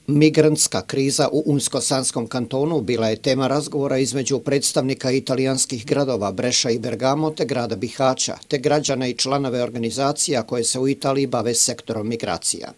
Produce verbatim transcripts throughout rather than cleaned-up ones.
Migrantska kriza u Unsko-Sanskom kantonu bila je tema razgovora između predstavnika italijanskih gradova Breša i Bergamo te grada Bihaća, te građana i članove organizacija koje se u Italiji bave sektorom migracija.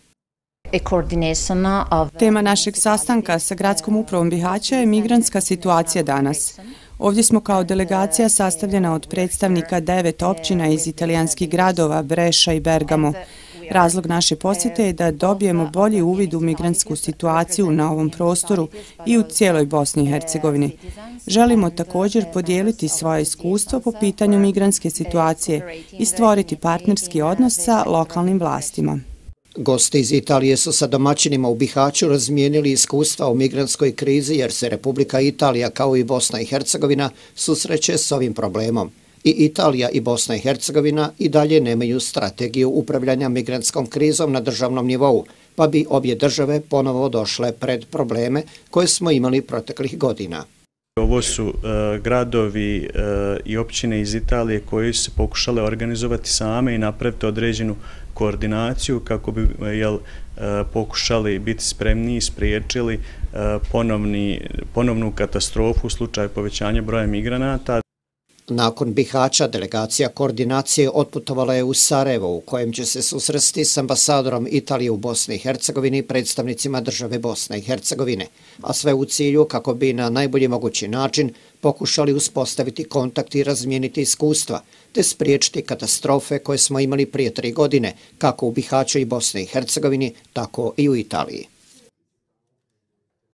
Tema našeg sastanka sa gradskom upravom Bihaća je migrantska situacija danas. Ovdje smo kao delegacija sastavljena od predstavnika devet općina iz italijanskih gradova Breša i Bergamo. Razlog naše posjete je da dobijemo bolji uvid u migrantsku situaciju na ovom prostoru i u cijeloj Bosni i Hercegovini. Želimo također podijeliti svoje iskustvo po pitanju migrantske situacije i stvoriti partnerski odnos sa lokalnim vlastima. Gosti iz Italije su sa domaćinima u Bihaću razmijenili iskustva o migrantskoj krizi jer se Republika Italija kao i Bosna i Hercegovina susreće s ovim problemom. I Italija i Bosna i Hercegovina i dalje nemaju strategiju upravljanja migrantskom krizom na državnom nivou, pa bi obje države ponovo došle pred probleme koje smo imali proteklih godina. Ovo su uh, gradovi uh, i općine iz Italije koji su se pokušale organizovati same i napraviti određenu koordinaciju kako bi jel, uh, pokušali biti spremni i spriječili uh, ponovni, ponovnu katastrofu u slučaju povećanja broja migranata. Nakon Bihaća, delegacija koordinacije otputovala je u Sarajevo, u kojem će se susresti s ambasadorom Italije u Bosni i Hercegovini i predstavnicima države Bosne i Hercegovine, a sve u cilju kako bi na najbolji mogući način pokušali uspostaviti kontakt i razmijeniti iskustva, te spriječiti katastrofe koje smo imali prije tri godine, kako u Bihaću i Bosni i Hercegovini, tako i u Italiji.